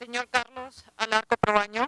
Señor Carlos Alarco Proaño.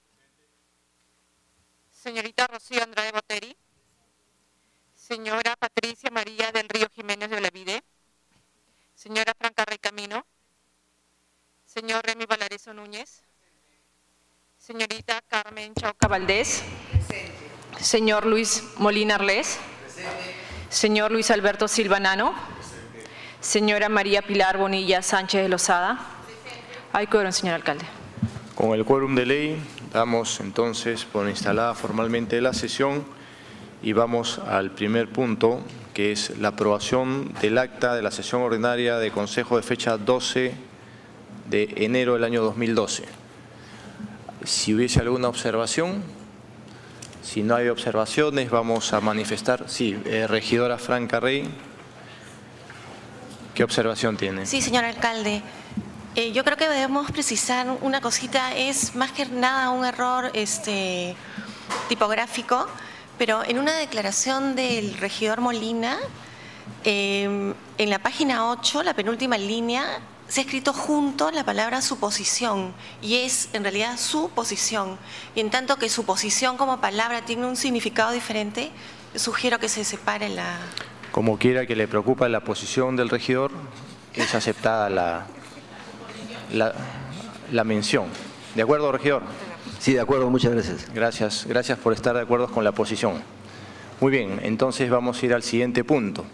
Señorita Rocío Andrade Boteri. Señora Patricia María del Río Jiménez de Olavide. Señora Franca Rey Camino. Señor Remy Valareso Núñez. Señorita Carmen Chauca Valdés. Presente. Señor Luis Molina Arlés. Presente. Señor Luis Alberto Silva Nano. Presente. Señora María Pilar Bonilla Sánchez de Lozada. Presente. Hay quórum, señor alcalde. Con el quórum de ley, damos entonces por instalada formalmente la sesión y vamos al primer punto, que es la aprobación del acta de la sesión ordinaria de Consejo de fecha 12 de enero del año 2012. Si hubiese alguna observación, si no hay observaciones, vamos a manifestar. Sí, regidora Franca Rey, ¿qué observación tiene? Sí, señor alcalde. Yo creo que debemos precisar una cosita, es más que nada un error tipográfico, pero en una declaración del regidor Molina, en la página 8, la penúltima línea, se ha escrito junto la palabra suposición y es en realidad suposición. Y en tanto que suposición como palabra tiene un significado diferente, sugiero que se separe la… Como quiera que le preocupa la posición del regidor, es aceptada la mención. ¿De acuerdo, regidor? Sí, de acuerdo, muchas gracias. Gracias por estar de acuerdo con la posición. Muy bien, entonces vamos a ir al siguiente punto.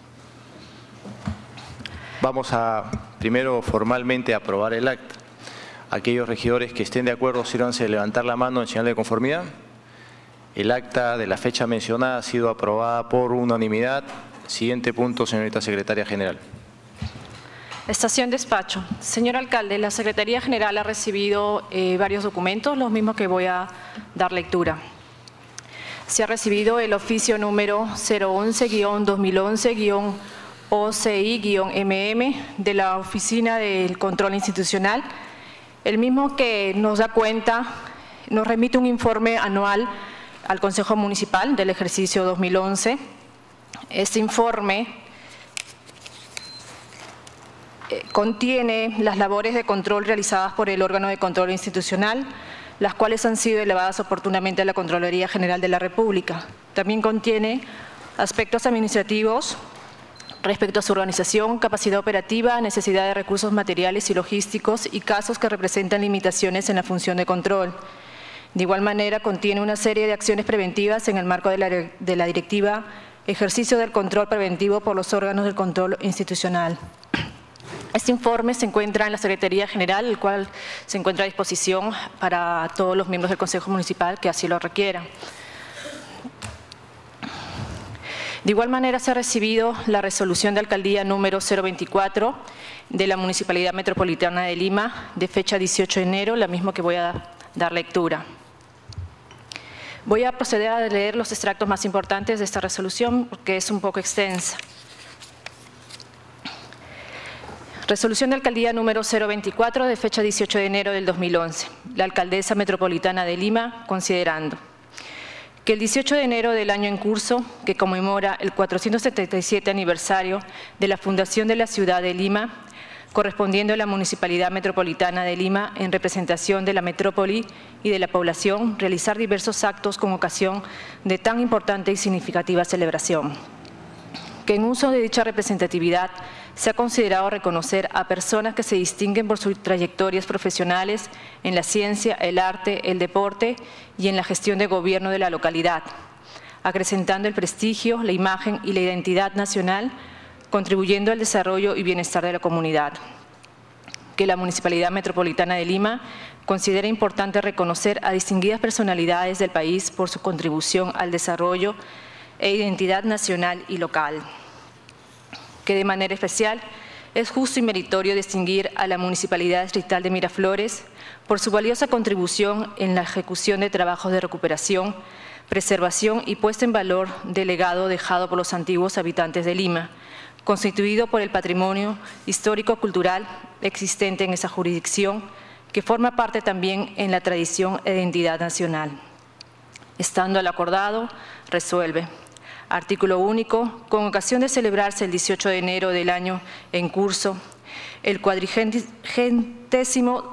Vamos a primero formalmente aprobar el acta. Aquellos regidores que estén de acuerdo, sírvanse de levantar la mano en señal de conformidad. El acta de la fecha mencionada ha sido aprobada por unanimidad. Siguiente punto, señorita secretaria general. Estación despacho. Señor alcalde, la Secretaría General ha recibido varios documentos, los mismos que voy a dar lectura. Se ha recibido el oficio número 011-2011-OCI-MM de la Oficina del Control Institucional, el mismo que nos da cuenta, nos remite un informe anual al Consejo Municipal del ejercicio 2011. Este informe contiene las labores de control realizadas por el órgano de control institucional, las cuales han sido elevadas oportunamente a la Contraloría General de la República. También contiene aspectos administrativos respecto a su organización, capacidad operativa, necesidad de recursos materiales y logísticos y casos que representan limitaciones en la función de control. De igual manera, contiene una serie de acciones preventivas en el marco de la directiva Ejercicio del Control Preventivo por los órganos del control institucional. Este informe se encuentra en la Secretaría General, el cual se encuentra a disposición para todos los miembros del Consejo Municipal que así lo requieran. De igual manera, se ha recibido la resolución de alcaldía número 024 de la Municipalidad Metropolitana de Lima, de fecha 18 de enero, la misma que voy a dar lectura. Voy a proceder a leer los extractos más importantes de esta resolución, porque es un poco extensa. Resolución de alcaldía número 024 de fecha 18 de enero del 2011. La alcaldesa metropolitana de Lima, considerando que el 18 de enero del año en curso, que conmemora el 477 aniversario de la fundación de la ciudad de Lima, correspondiendo a la Municipalidad Metropolitana de Lima en representación de la metrópoli y de la población, realizar diversos actos con ocasión de tan importante y significativa celebración. Que en uso de dicha representatividad se ha considerado reconocer a personas que se distinguen por sus trayectorias profesionales en la ciencia, el arte, el deporte y en la gestión de gobierno de la localidad, acrecentando el prestigio, la imagen y la identidad nacional, contribuyendo al desarrollo y bienestar de la comunidad. Que la Municipalidad Metropolitana de Lima considera importante reconocer a distinguidas personalidades del país por su contribución al desarrollo e identidad nacional y local. Que de manera especial es justo y meritorio distinguir a la Municipalidad Distrital de Miraflores por su valiosa contribución en la ejecución de trabajos de recuperación, preservación y puesta en valor del legado dejado por los antiguos habitantes de Lima, constituido por el patrimonio histórico-cultural existente en esa jurisdicción, que forma parte también en la tradición e identidad nacional. Estando al acordado, resuelve. Artículo único. Con ocasión de celebrarse el 18 de enero del año en curso, el 477º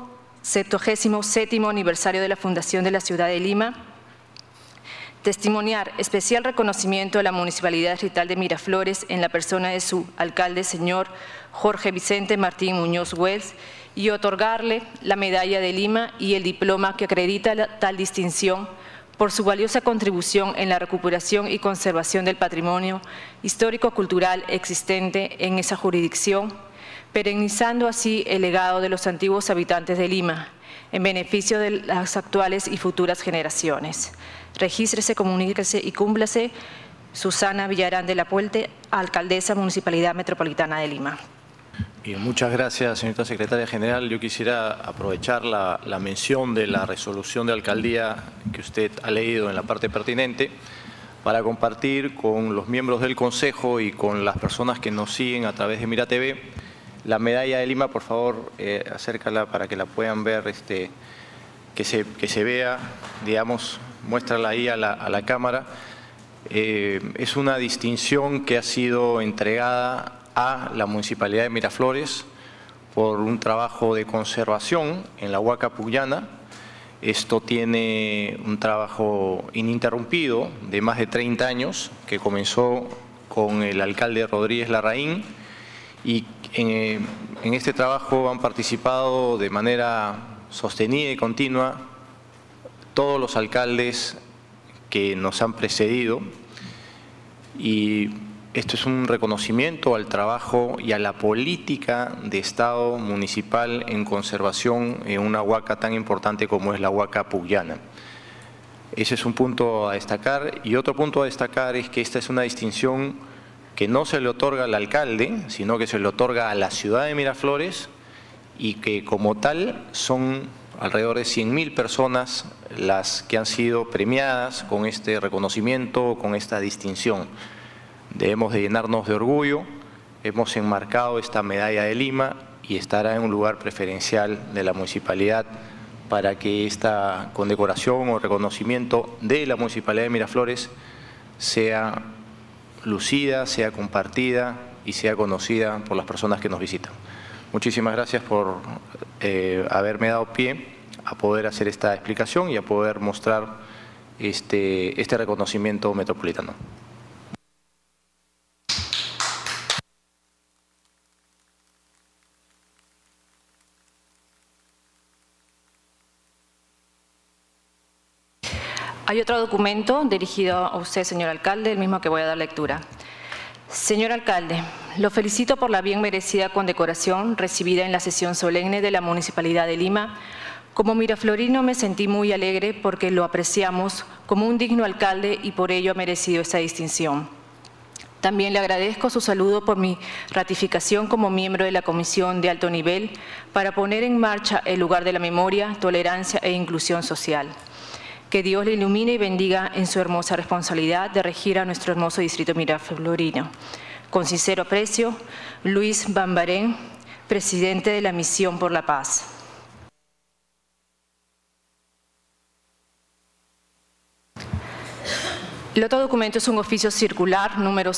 77º aniversario de la fundación de la ciudad de Lima, testimoniar especial reconocimiento a la Municipalidad Distrital de Miraflores en la persona de su alcalde, señor Jorge Vicente Martín Muñoz Wells, y otorgarle la Medalla de Lima y el diploma que acredita tal distinción por su valiosa contribución en la recuperación y conservación del patrimonio histórico-cultural existente en esa jurisdicción, perennizando así el legado de los antiguos habitantes de Lima, en beneficio de las actuales y futuras generaciones. Regístrese, comuníquese y cúmplase. Susana Villarán de la Puente, alcaldesa Municipalidad Metropolitana de Lima. Bien, muchas gracias, señorita secretaria general. Yo quisiera aprovechar la mención de la resolución de alcaldía que usted ha leído en la parte pertinente para compartir con los miembros del Consejo y con las personas que nos siguen a través de Mira TV la medalla de Lima. Por favor, acércala para que la puedan ver, que se vea, digamos, muéstrala ahí a la cámara. Es una distinción que ha sido entregada a la Municipalidad de Miraflores por un trabajo de conservación en la Huaca Puyana. Esto tiene un trabajo ininterrumpido de más de 30 años que comenzó con el alcalde Rodríguez Larraín, y en este trabajo han participado de manera sostenida y continua todos los alcaldes que nos han precedido, y esto es un reconocimiento al trabajo y a la política de Estado municipal en conservación en una huaca tan importante como es la Huaca Puyana. Ese es un punto a destacar. Y otro punto a destacar es que esta es una distinción que no se le otorga al alcalde, sino que se le otorga a la ciudad de Miraflores, y que como tal son alrededor de 100.000 personas las que han sido premiadas con este reconocimiento, con esta distinción. Debemos de llenarnos de orgullo. Hemos enmarcado esta medalla de Lima y estará en un lugar preferencial de la municipalidad para que esta condecoración o reconocimiento de la Municipalidad de Miraflores sea lucida, sea compartida y sea conocida por las personas que nos visitan. Muchísimas gracias por haberme dado pie a poder hacer esta explicación y a poder mostrar este reconocimiento metropolitano. Hay otro documento dirigido a usted, señor alcalde, el mismo que voy a dar lectura. Señor alcalde, lo felicito por la bien merecida condecoración recibida en la sesión solemne de la Municipalidad de Lima. Como miraflorino me sentí muy alegre porque lo apreciamos como un digno alcalde y por ello ha merecido esta distinción. También le agradezco su saludo por mi ratificación como miembro de la Comisión de Alto Nivel para poner en marcha el lugar de la memoria, tolerancia e inclusión social. Que Dios le ilumine y bendiga en su hermosa responsabilidad de regir a nuestro hermoso distrito miraflorino. Con sincero aprecio, Luis Bambarén, presidente de la Misión por la Paz. El otro documento es un oficio circular número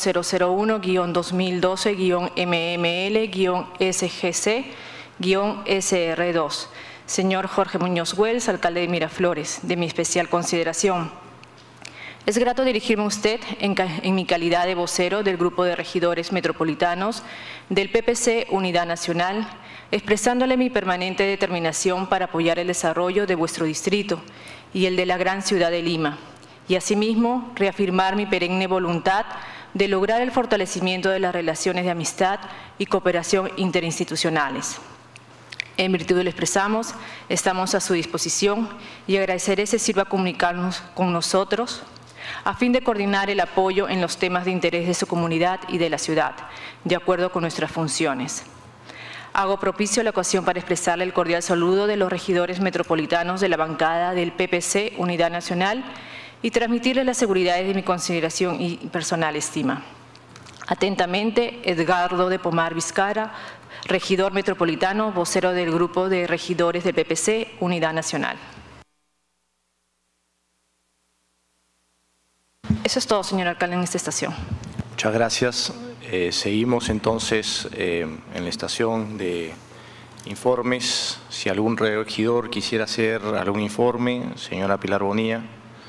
001-2012-MML-SGC-SR2. Señor Jorge Muñoz Wells, alcalde de Miraflores, de mi especial consideración. Es grato dirigirme a usted en mi calidad de vocero del Grupo de Regidores Metropolitanos del PPC Unidad Nacional, expresándole mi permanente determinación para apoyar el desarrollo de vuestro distrito y el de la gran ciudad de Lima, y asimismo reafirmar mi perenne voluntad de lograr el fortalecimiento de las relaciones de amistad y cooperación interinstitucionales. En virtud de lo expresamos, estamos a su disposición y agradeceré se sirva a comunicarnos con nosotros a fin de coordinar el apoyo en los temas de interés de su comunidad y de la ciudad, de acuerdo con nuestras funciones. Hago propicio la ocasión para expresarle el cordial saludo de los regidores metropolitanos de la bancada del PPC Unidad Nacional y transmitirles las seguridades de mi consideración y personal estima. Atentamente, Edgardo de Pomar Vizcara, regidor metropolitano, vocero del Grupo de Regidores del PPC Unidad Nacional. Eso es todo, señor alcalde, en esta estación. Muchas gracias. Seguimos entonces en la estación de informes. Si algún regidor quisiera hacer algún informe, señora Pilar Bonilla.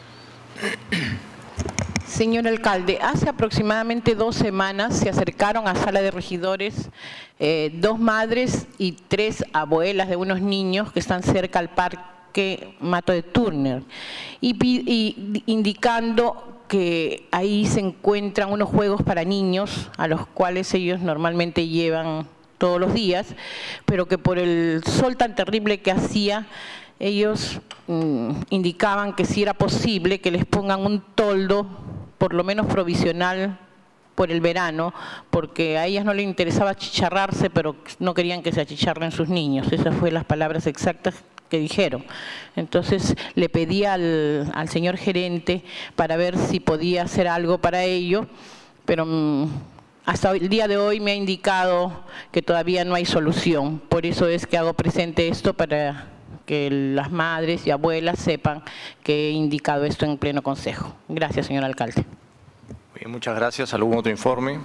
Señor alcalde, hace aproximadamente 2 semanas se acercaron a sala de regidores 2 madres y 3 abuelas de unos niños que están cerca al parque Mato de Turner y indicando que ahí se encuentran unos juegos para niños a los cuales ellos normalmente llevan todos los días, pero que por el sol tan terrible que hacía, ellos indicaban que si era posible que les pongan un toldo, por lo menos provisional, por el verano, porque a ellas no les interesaba achicharrarse, pero no querían que se achicharren sus niños. Esas fueron las palabras exactas que dijeron. Entonces le pedí al señor gerente para ver si podía hacer algo para ello, pero hasta el día de hoy me ha indicado que todavía no hay solución. Por eso es que hago presente esto para que las madres y abuelas sepan que he indicado esto en pleno consejo. Gracias, señor alcalde. Bien, muchas gracias. ¿Algún otro informe?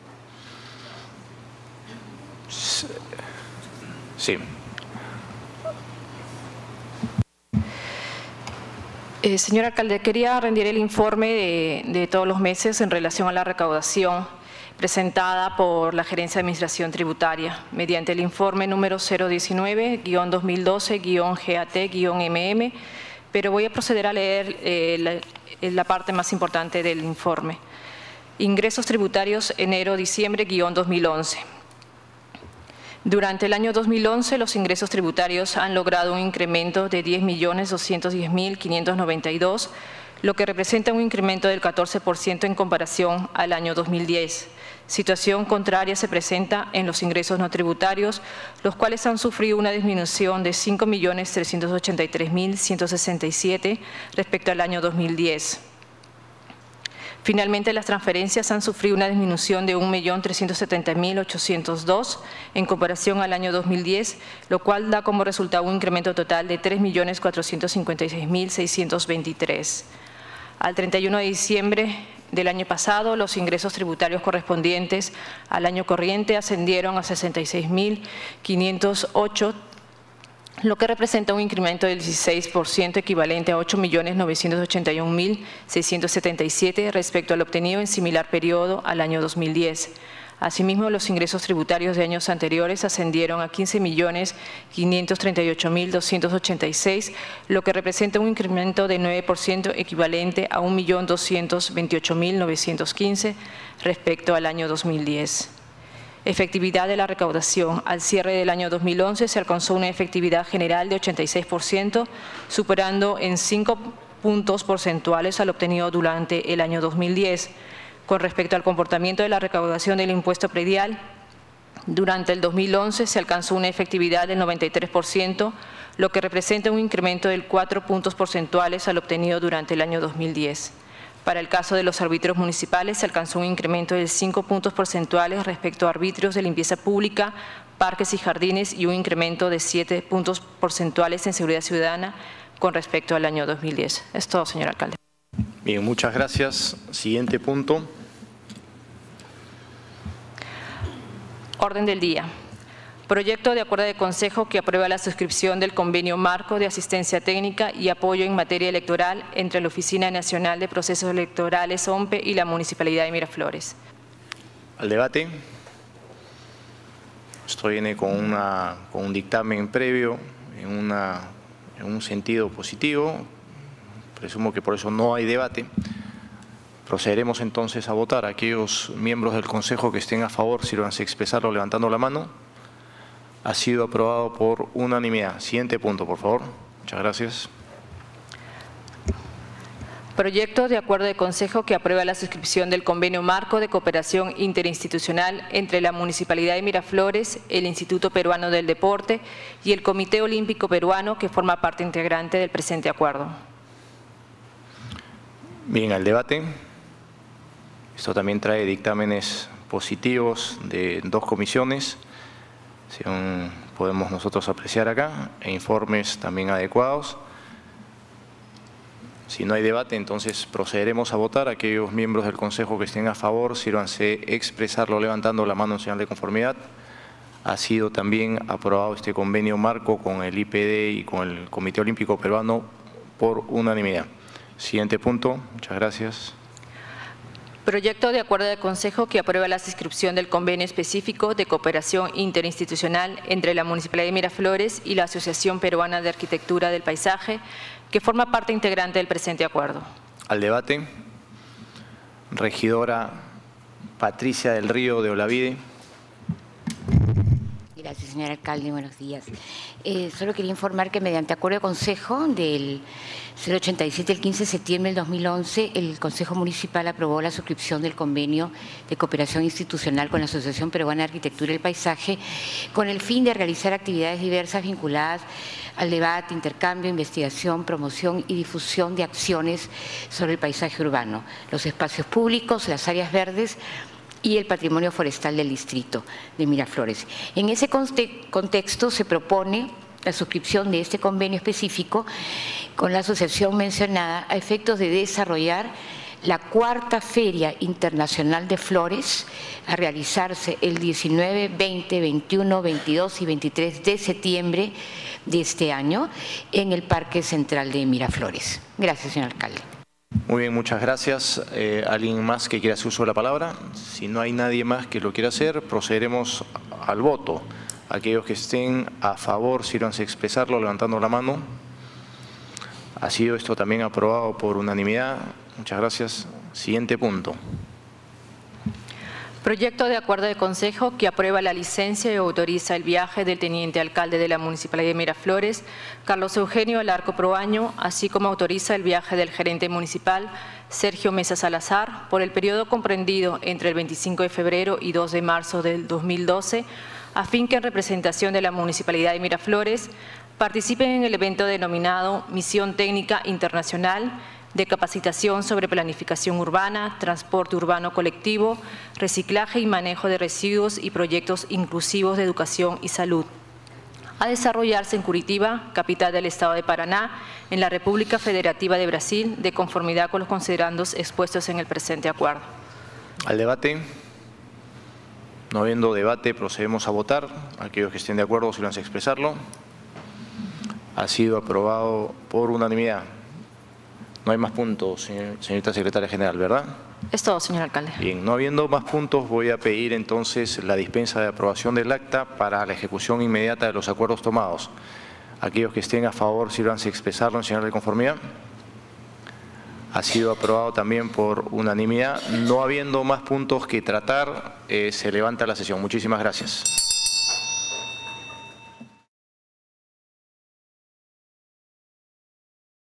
Sí. Señor alcalde, quería rendir el informe de todos los meses en relación a la recaudación presentada por la Gerencia de Administración Tributaria mediante el informe número 019-2012-GAT-MM, pero voy a proceder a leer la parte más importante del informe. Ingresos tributarios enero-diciembre-2011. Durante el año 2011, los ingresos tributarios han logrado un incremento de 10.210.592, lo que representa un incremento del 14% en comparación al año 2010. Situación contraria se presenta en los ingresos no tributarios, los cuales han sufrido una disminución de 5.383.167 respecto al año 2010. Finalmente, las transferencias han sufrido una disminución de 1.370.802 en comparación al año 2010, lo cual da como resultado un incremento total de 3.456.623. Al 31 de diciembre del año pasado, los ingresos tributarios correspondientes al año corriente ascendieron a 66.508, lo que representa un incremento del 16% equivalente a 8.981.677 respecto al obtenido en similar periodo al año 2010. Asimismo, los ingresos tributarios de años anteriores ascendieron a 15.538.286, lo que representa un incremento de 9% equivalente a 1.228.915 respecto al año 2010. Efectividad de la recaudación. Al cierre del año 2011 se alcanzó una efectividad general de 86%, superando en 5 puntos porcentuales al obtenido durante el año 2010. Con respecto al comportamiento de la recaudación del impuesto predial, durante el 2011 se alcanzó una efectividad del 93%, lo que representa un incremento de 4 puntos porcentuales al obtenido durante el año 2010. Para el caso de los arbitrios municipales se alcanzó un incremento de 5 puntos porcentuales respecto a arbitrios de limpieza pública, parques y jardines y un incremento de 7 puntos porcentuales en seguridad ciudadana con respecto al año 2010. Es todo, señor alcalde. Bien, muchas gracias. Siguiente punto. Orden del día. Proyecto de acuerdo de consejo que aprueba la suscripción del convenio marco de asistencia técnica y apoyo en materia electoral entre la Oficina Nacional de Procesos Electorales, OMPE, y la Municipalidad de Miraflores. Al debate. Esto viene con un dictamen previo en un sentido positivo. Presumo que por eso no hay debate. Procederemos entonces a votar. Aquellos miembros del Consejo que estén a favor, sírvanse a expresarlo levantando la mano. Ha sido aprobado por unanimidad. Siguiente punto, por favor. Muchas gracias. Proyecto de acuerdo de consejo que aprueba la suscripción del convenio marco de cooperación interinstitucional entre la Municipalidad de Miraflores, el Instituto Peruano del Deporte y el Comité Olímpico Peruano, que forma parte integrante del presente acuerdo. Bien, al debate. Esto también trae dictámenes positivos de 2 comisiones, según podemos nosotros apreciar acá, e informes también adecuados. Si no hay debate, entonces procederemos a votar. Aquellos miembros del Consejo que estén a favor, sírvanse expresarlo levantando la mano en señal de conformidad. Ha sido también aprobado este convenio marco con el IPD y con el Comité Olímpico Peruano por unanimidad. Siguiente punto. Muchas gracias. Proyecto de acuerdo de Consejo que aprueba la suscripción del convenio específico de cooperación interinstitucional entre la Municipalidad de Miraflores y la Asociación Peruana de Arquitectura del Paisaje, que forma parte integrante del presente acuerdo. Al debate. Regidora Patricia del Río de Olavide. Gracias, señor alcalde. Buenos días. Solo quería informar que mediante acuerdo de consejo del 087 del 15 de septiembre del 2011, el Consejo Municipal aprobó la suscripción del convenio de cooperación institucional con la Asociación Peruana de Arquitectura y el Paisaje con el fin de realizar actividades diversas vinculadas al debate, intercambio, investigación, promoción y difusión de acciones sobre el paisaje urbano, los espacios públicos, las áreas verdes y el patrimonio forestal del distrito de Miraflores. En ese contexto se propone la suscripción de este convenio específico con la asociación mencionada a efectos de desarrollar la cuarta Feria Internacional de Flores a realizarse el 19, 20, 21, 22 y 23 de septiembre de este año en el Parque Central de Miraflores. Gracias, señor alcalde. Muy bien, muchas gracias. ¿Alguien más que quiera hacer uso de la palabra? Si no hay nadie más que lo quiera hacer, procederemos al voto. Aquellos que estén a favor, sírvanse a expresarlo levantando la mano. Ha sido esto también aprobado por unanimidad. Muchas gracias. Siguiente punto. Proyecto de acuerdo de Consejo que aprueba la licencia y autoriza el viaje del teniente alcalde de la Municipalidad de Miraflores, Carlos Eugenio Alarco Proaño, así como autoriza el viaje del gerente municipal, Sergio Mesa Salazar, por el periodo comprendido entre el 25 de febrero y 2 de marzo del 2012, a fin que en representación de la Municipalidad de Miraflores participen en el evento denominado Misión Técnica Internacional de capacitación sobre planificación urbana, transporte urbano colectivo, reciclaje y manejo de residuos y proyectos inclusivos de educación y salud, a desarrollarse en Curitiba, capital del Estado de Paraná, en la República Federativa de Brasil, de conformidad con los considerandos expuestos en el presente acuerdo. Al debate. No habiendo debate, procedemos a votar. Aquellos que estén de acuerdo, sírvanse a expresarlo. Ha sido aprobado por unanimidad. No hay más puntos, señorita secretaria general, ¿verdad? Es todo, señor alcalde. Bien, no habiendo más puntos, voy a pedir entonces la dispensa de aprobación del acta para la ejecución inmediata de los acuerdos tomados. Aquellos que estén a favor, sírvanse a expresarlo en señal de conformidad. Ha sido aprobado también por unanimidad. No habiendo más puntos que tratar, se levanta la sesión. Muchísimas gracias.